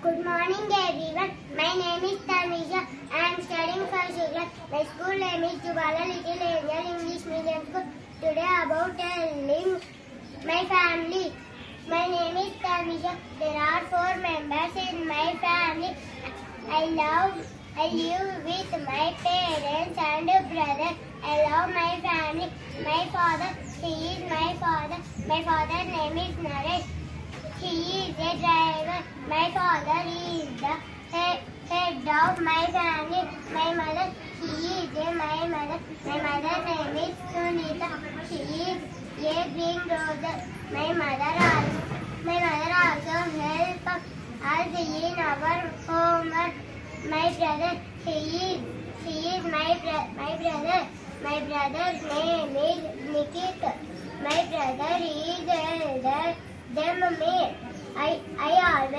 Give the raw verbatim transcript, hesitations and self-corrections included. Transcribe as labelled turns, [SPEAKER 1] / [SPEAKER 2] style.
[SPEAKER 1] Good morning everyone. My name is Tamisha. I am studying first class. My school name is Jubala Little Angel English Medium School. Today about telling my family. My name is Tamisha. There are four members in my family. I love, I live with my parents and brother. I love my family. My father, he is my father. My father's name is Naresh. He is a driver. My father is the head, head of my family. My mother, she is a my mother. My mother's name is Sunita. She is a green rose. My mother also, my mother also helps us in our homework. My brother, he is, he is my bro, my brother. My brother's name is Nikita. My brother is elder than me. I, I always